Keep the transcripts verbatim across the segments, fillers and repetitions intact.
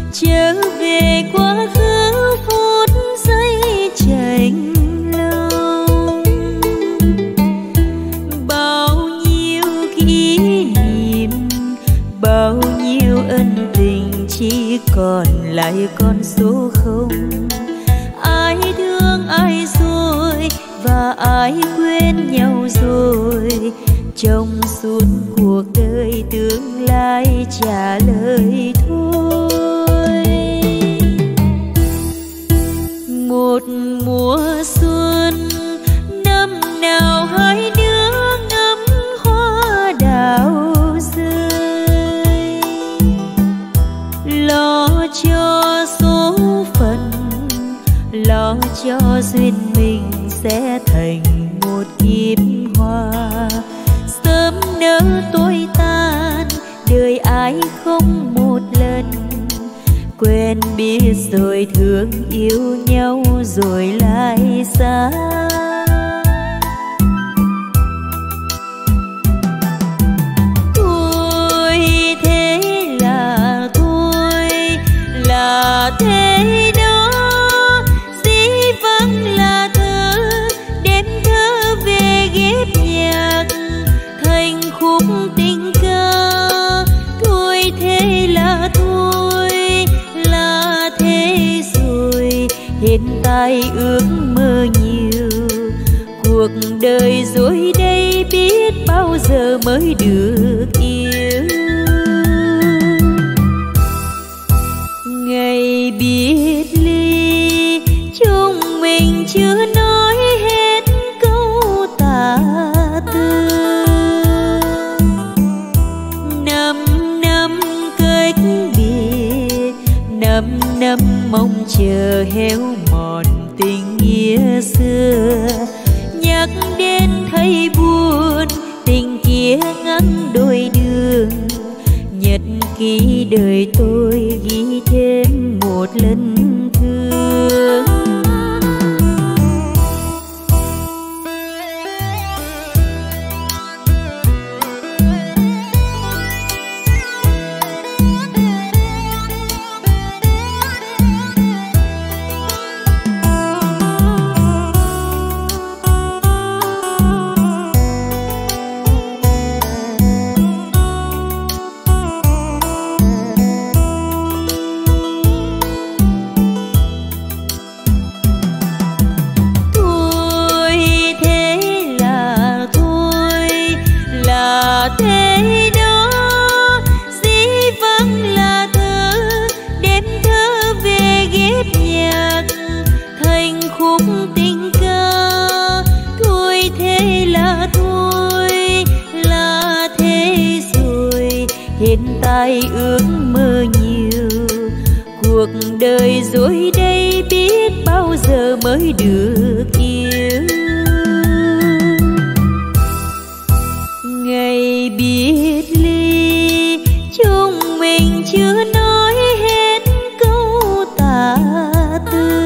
trở về quá khứ phút giây chạnh lòng. Bao nhiêu kỷ niệm, bao nhiêu ân tình chỉ còn lại con số không. Ai thương ai rồi và ai quên nhau rồi, trong suốt cuộc đời tương lai trả lời thôi. Một mùa xuân năm nào hai đứa ngắm hoa đào rơi, lo cho số phận, lo cho duyên mình sẽ thành một kiếp hoa. Sớm nỡ tối tan, đời ai không một lần, quen biết rồi thương yêu nhau rồi lại xa. Thôi thế là thôi, là thế đó, dĩ vắng là thơ, đem thơ về ghép nhạc thành khúc tình ca. Thôi thế là thôi, là thế rồi, hiện tại ước mơ nhiều, cuộc đời rồi đây biết bao giờ mới được yêu. Ngày biệt ly chúng mình chưa nói hết câu tả tư, năm năm cách biệt, năm năm mong chờ héo mòn tình nghĩa xưa. Nhắc đến thấy buồn, tình kia ngắn đôi đường, nhật ký đời tôi ghi thêm một lần thương. Thế đó, dĩ vắng là thơ, đem thơ về ghép nhạc thành khúc tình ca. Thôi thế là thôi, là thế rồi, hiện tại ước mơ nhiều, cuộc đời rồi đây biết bao giờ mới được yêu. Ngày biệt ly chúng mình chưa nói hết câu tả tư,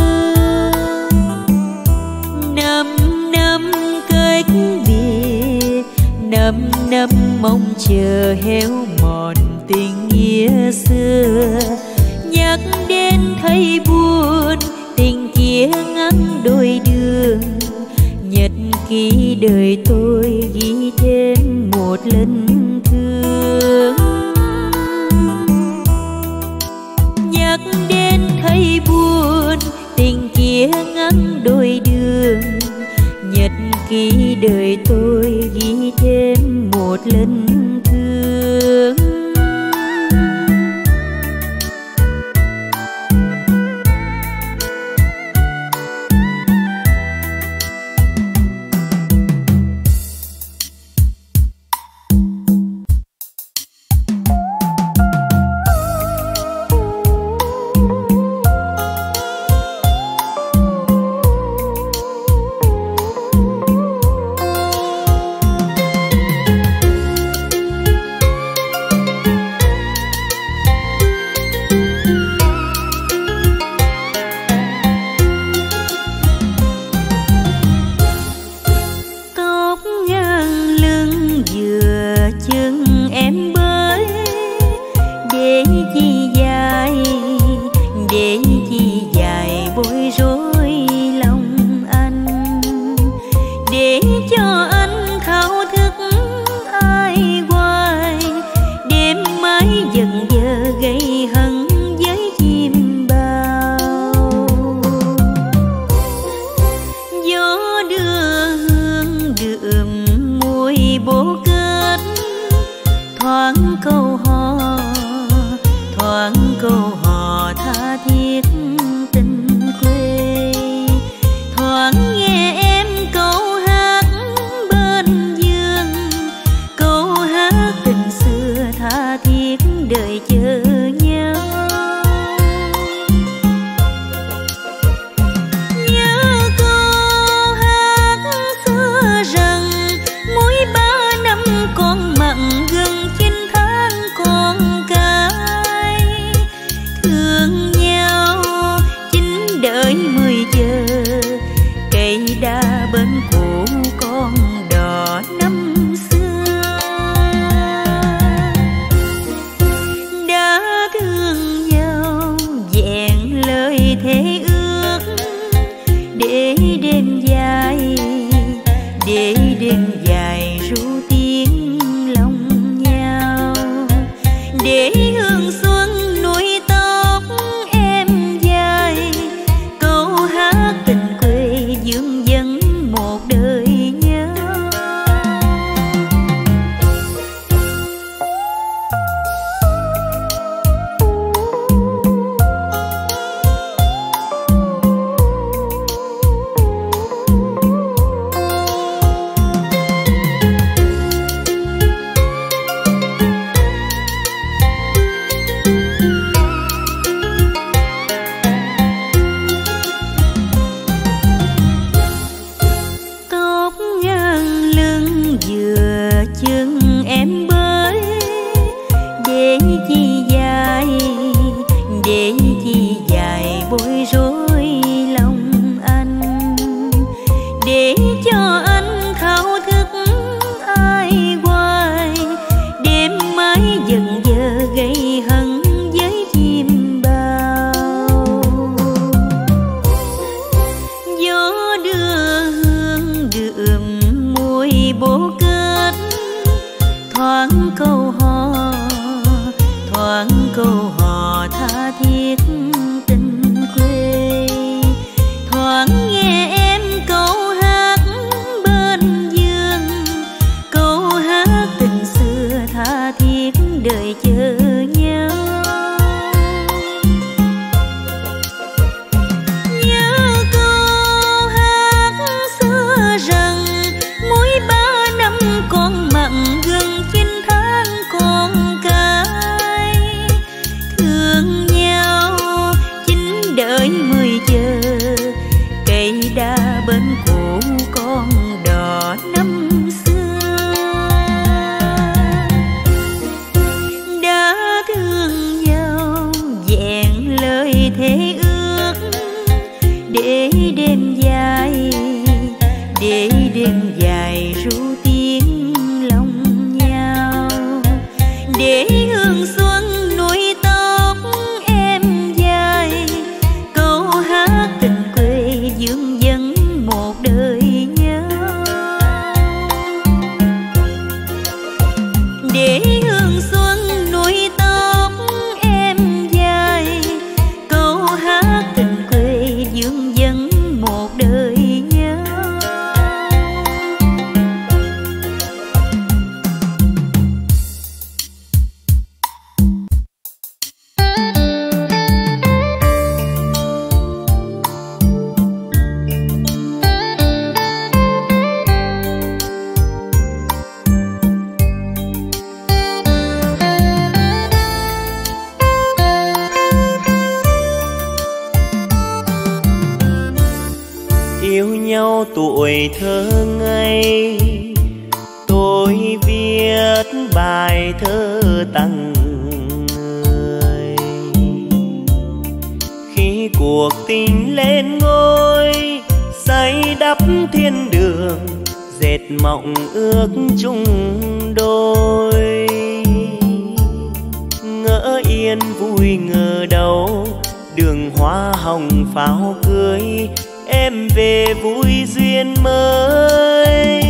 năm năm cách biệt, năm năm mong chờ héo mòn tình nghĩa xưa. Nhắc đến thấy buồn, tình kia ngắn đôi đường, nhật ký đời tôi ghi thêm một lần thương. Nhắc đến thấy buồn, tình kia ngắn đôi đường, nhật ký đời tôi ghi thêm một lần thương. chân em bơi để chi dài câu hò tha thiết tình quê. Thoáng nghe em câu hát bên giường, câu hát tình xưa tha thiết đợi chờ nhau. Nhớ câu hát xưa rằng mỗi ba năm con mặn gần chín tháng con cái. Thương nhau chính đợi mười giờ, cây đa bên cũ con đò năm xưa. Đã thương nhau vẹn lời thế ước, để đêm dài, để đêm dài ru tiếng lòng nhau. Để hương xuân nuôi tóc em dài, câu hát tình quê dương vấn một đời nhớ. Tóc ngang lưng vừa chân em bới, để chi dài, để chi dài bối rối lòng anh. Để cho anh thao thức ai hoài, đêm mãi dần dơ gây hận với chim bao. Gió đưa hương đượm mùi bố kết, thoáng câu hò, thoáng câu hò tha thiết tình quê. Thoáng nghe em câu hát bên giường, câu hát tình xưa tha thiết đợi chờ nhau. Nhớ câu hát xưa rằng mỗi ba năm con mặn gần chín tháng con cái. Thương nhau chính đợi mười giờ, cây đa bên cũ con đò năm xưa. Đã thương nhau vẹn lời thế ước, để đêm dài, để đêm dài ru tiếng lòng nhau. Để hương xuân nuôi tóc em dài, câu hát tình quê dương vấn một đời nhớ. Để hương xuân nuôi tóc em dài, câu hát tình quê dương vấn một đời nhớ. Yêu nhau tuổi thơ ngây, tôi viết bài thơ tặng người. Khi cuộc tình lên ngôi, xây đắp thiên đường, dệt mộng ước chung đôi. Ngỡ yên vui ngờ đâu, đường hoa hồng pháo cưới, em về vui duyên mới.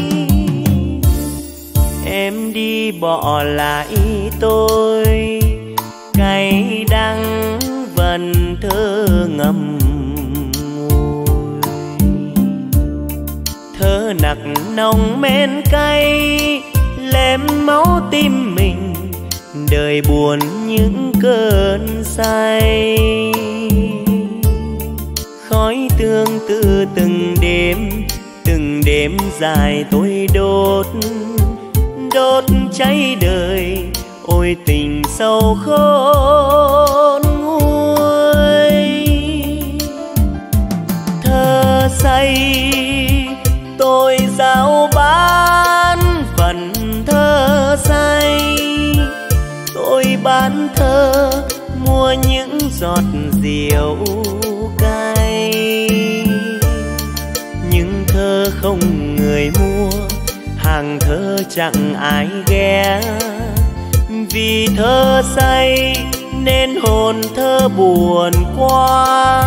Em đi bỏ lại tôi, cay đắng vẫn thơ ngầm ngùi. Thơ nặc nồng men cay, lem máu tim mình, đời buồn những cơn say. Khói tương tư từng đêm, từng đêm dài tôi đốt, đốt cháy đời. Ôi tình sâu khôn nguôi. Thơ say tôi giao bán phần thơ say. Tôi bán thơ mua những giọt rượu cay. Nhưng thơ không người mua, hàng thơ chẳng ai ghé. Vì thơ say nên hồn thơ buồn quá.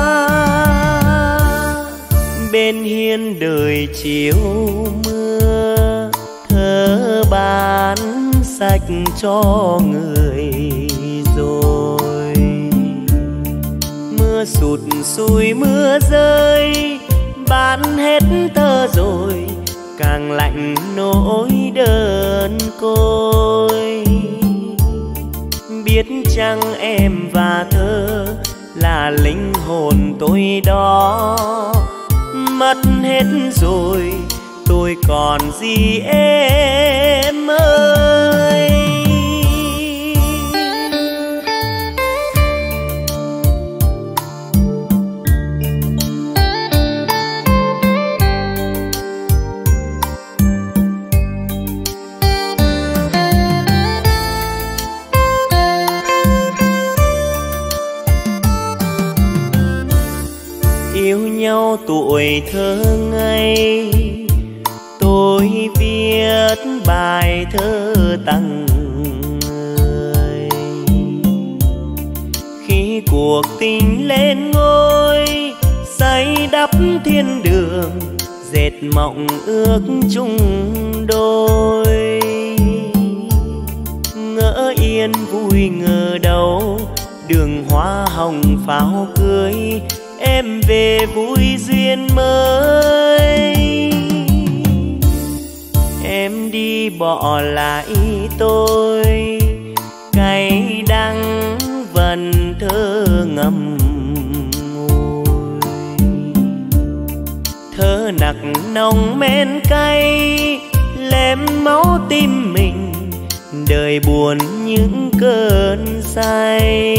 Bên hiên đời chiều mưa, thơ bán sạch cho người rồi. Mưa sụt sùi mưa rơi, bán hết thơ rồi, càng lạnh nỗi đơn côi. Biết chăng em và thơ là linh hồn tôi đó, mất hết rồi tôi còn gì em ơi. Yêu nhau tuổi thơ ngây, tôi viết bài thơ tặng người. Khi cuộc tình lên ngôi, xây đắp thiên đường, dệt mộng ước chung đôi. Ngỡ yên vui ngờ đâu, đường hoa hồng pháo cưới, em về vui duyên mới. Em đi bỏ lại tôi, cay đắng vần thơ ngậm ngùi. Thơ nặc nồng men cay, lem máu tim mình, đời buồn những cơn say.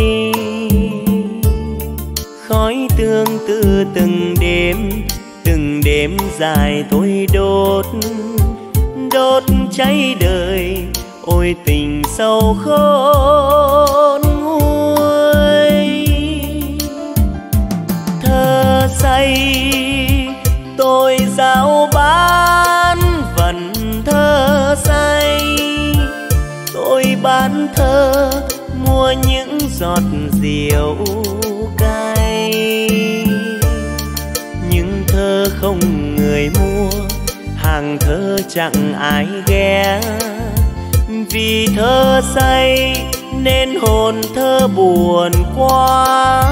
Khói tương tư từng đêm, từng đêm dài tôi đốt, đốt cháy đời. Ôi tình sâu khôn nguôi. Thơ say tôi giao bán phần thơ say. Tôi bán thơ mua những giọt rượu cay. Nhưng thơ không người mua, hàng thơ chẳng ai ghé. Vì thơ say nên hồn thơ buồn quá.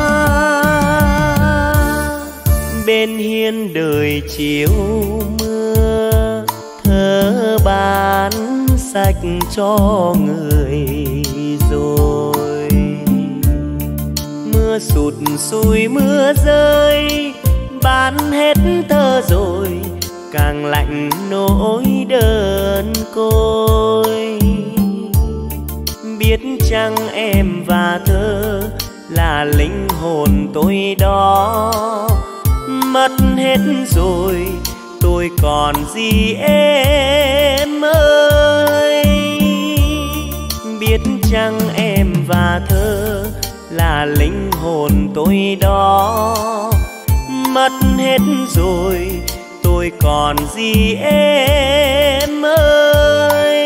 Bên hiên đời chiều mưa, thơ bán sạch cho người rồi. Mưa sụt sùi mưa rơi, bán hết thơ rồi, càng lạnh nỗi đơn côi. Biết chăng em và thơ là linh hồn tôi đó, mất hết rồi tôi còn gì em ơi. Biết chăng em và thơ là linh hồn tôi đó, mất hết rồi tôi còn gì em ơi.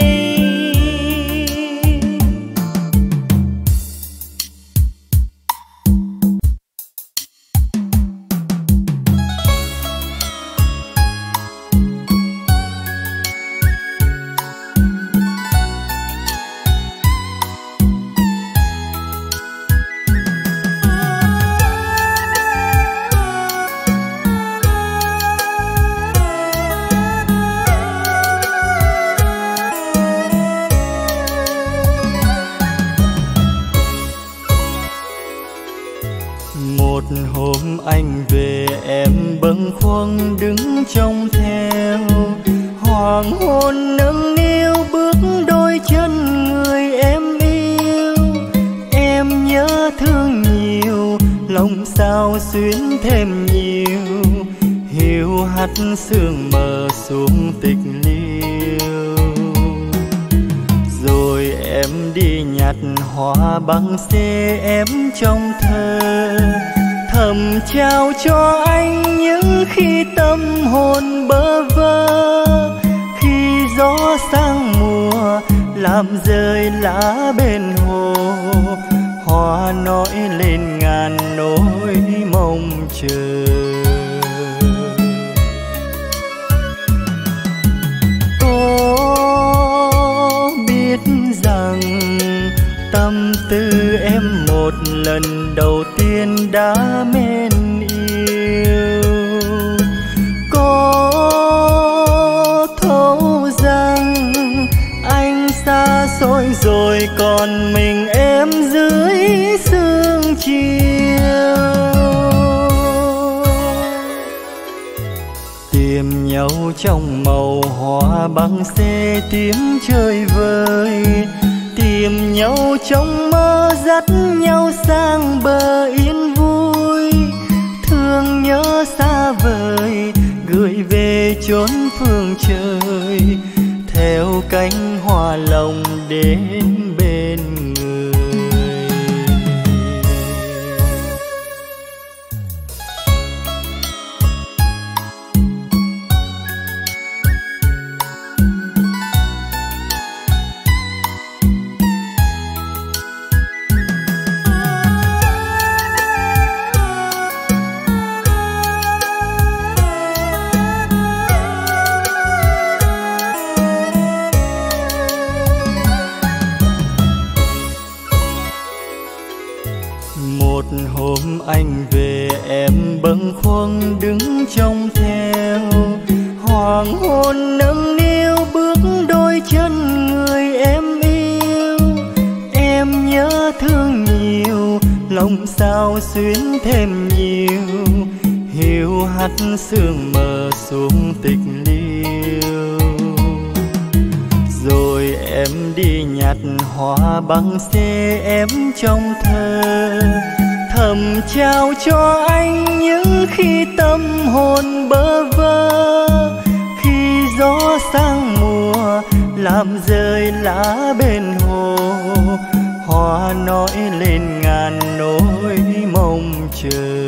Một hôm anh về em bâng khuâng đứng trông theo, hoàng hôn nâng niu bước đôi chân người em yêu. Em nhớ thương nhiều, lòng sao xuyến thêm nhiều, hiu hắt sương mờ xuống tịch liêu. Rồi em đi nhặt hoa băng xê em trong thơ, thầm trao cho anh những khi tâm hồn bơ vơ. Khi gió sang mùa làm rơi lá bên hồ, hoa nổi lên ngàn nỗi mong chờ. Có biết rằng tâm tư em một lần đầu tiên đã mến yêu, có thấu rằng anh xa xôi rồi còn mình em dưới sương chiều. Tìm nhau trong màu hoa băng xê tím chơi vơi, tìm nhau trong mơ dắt nhau sang bờ yên vui. Thương nhớ xa vời gửi về chốn phương trời, theo cánh hoa lòng đến bên người. Hôm anh về em bâng khuâng đứng trông theo, hoàng hôn nâng niu bước đôi chân người em yêu. Em nhớ thương nhiều, lòng sao xuyến thêm nhiều, hiu hắt sương mờ xuống tịch liêu. Rồi em đi nhặt hoa băng xê em trong thơ, thầm trao cho anh những khi tâm hồn bơ vơ. Khi gió sang mùa làm rơi lá bên hồ, hoa nổi lên ngàn nỗi mong chờ.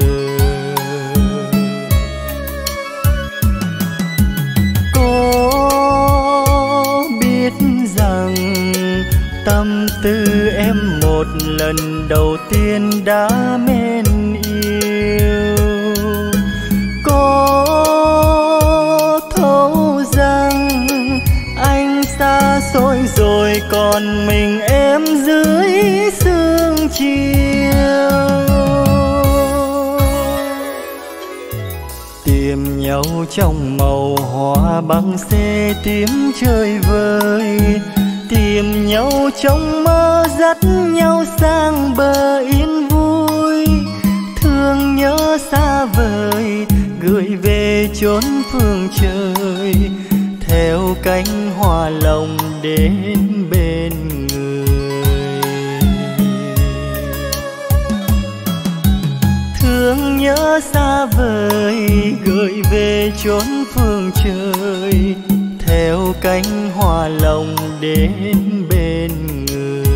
Có biết rằng tâm tư em một lần đầu tiên đã mến yêu, có thấu rằng anh xa xôi rồi còn mình em dưới sương chiều. Tìm nhau trong màu hoa băng xê tím chơi vơi, tìm nhau trong mơ dắt nhau sang bờ yên vui. Thương nhớ xa vời gửi về chốn phương trời, theo cánh hoa lòng đến bên người. Thương nhớ xa vời gửi về chốn phương trời, theo cánh hoa lòng đến bên người.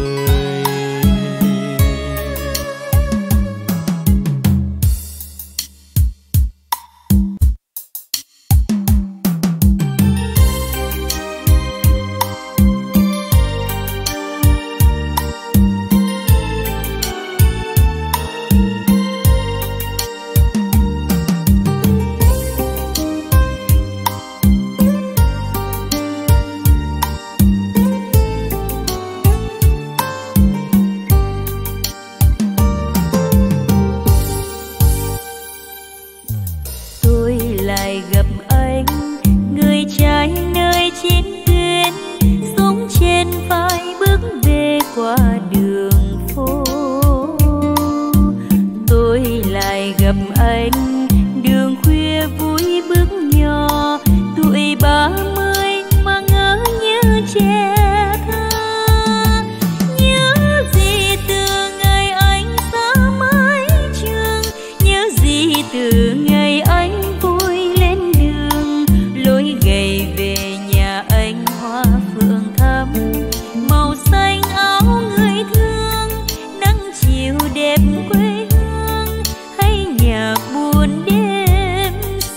gặp anh, đường khuya vui bước nhỏ, tuổi ba mươi mà ngỡ như trẻ thơ. Nhớ gì từ ngày anh xa mái trường, nhớ gì từ ngày anh vui lên đường, lối gầy về nhà anh hoa phượng thắm, màu xanh áo người thương, nắng chiều đẹp quê hương, hay nhạc buồn đêm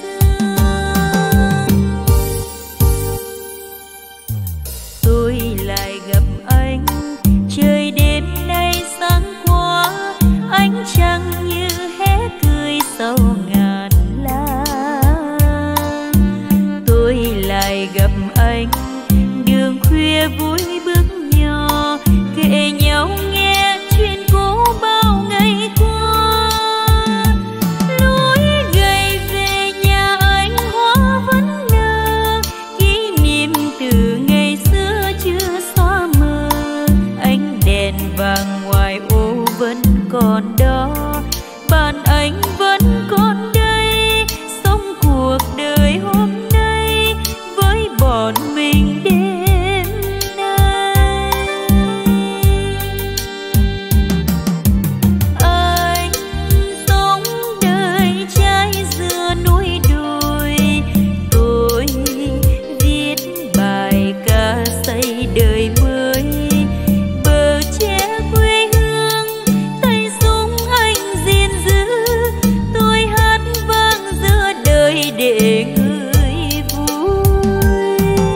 xưa. Tôi lại gặp anh, trời đêm nay sáng qua, ánh trăng như hé cười sau ngàn lá. Tôi lại gặp anh, đường khuya vui bước nhỏ, kể nhau nghe chuyện cũ bao ngày qua. Lối gầy về nhà anh hoa vẫn nở, kỷ niệm từ ngày xưa chưa xóa mờ. Ánh đèn vàng ngoài ô vẫn còn đó, bạn anh vẫn còn đây, sống cuộc đời hôm nay với bọn mình đêm nay. Anh sống đời trái dừa núi đồi, tôi viết bài ca xây đời mới. Bờ tre quê hương, tay súng anh gìn giữ, tôi hát vang giữa đời để người vui.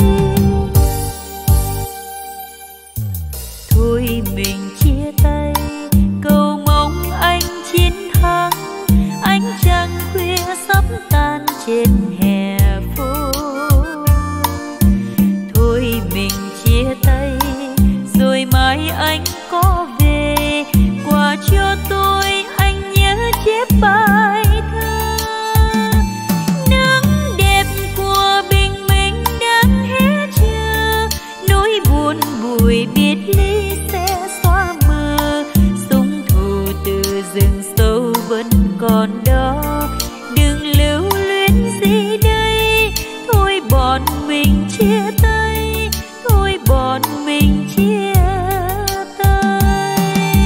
Thôi mình chia tay, cầu mong anh chiến thắng, ánh trăng khuya sắp tan trên hè phố. Thôi mình chia tay, rồi mai anh có về, quà cho tôi anh nhớ chép bài thơ. Nắng đẹp của bình minh đang hé chờ, nỗi buồn bụi biệt ly sẽ xóa mờ. Súng thù từ rừng sâu vẫn còn đó, đừng lưu luyến gì đây. Thôi bọn mình chia tay, thôi bọn mình chia tay.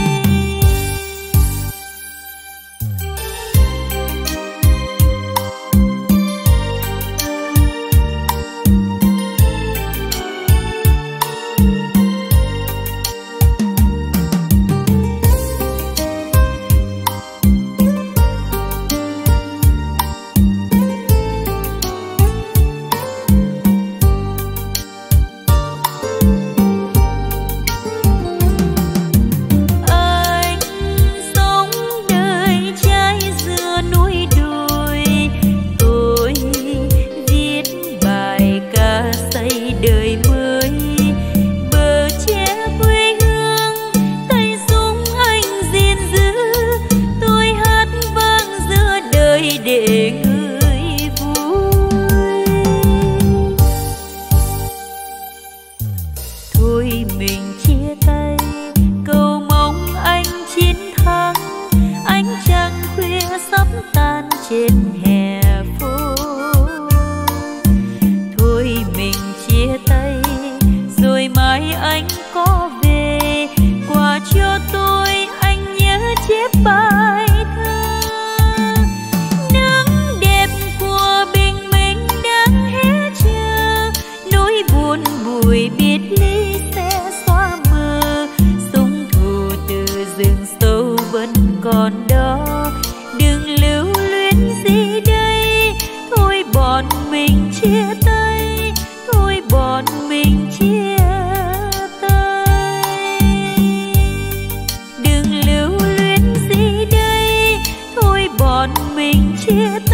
Anh sống đời trái dừa núi đồi, tôi viết bài ca xây đời mới. Bờ tre quê hương, tay súng anh gìn giữ, tôi hát vang giữa đời để người vui. Thôi mình chia tay, cầu mong anh chiến thắng, ánh trăng khuya sắp tan trên hè phố. Thôi mình chia tay, rồi mai anh có về, quà cho tôi anh nhớ chép bài thơ. Nắng đẹp của bình minh đang hé chờ, nỗi buồn bụi biệt ly sẽ xóa mờ. Súng thù từ rừng sâu vẫn còn đó, đừng lưu luyến gì đây. Thôi bọn mình chia tay, thôi bọn mình chia tay. Đừng lưu luyến gì đây, thôi bọn mình chia tay.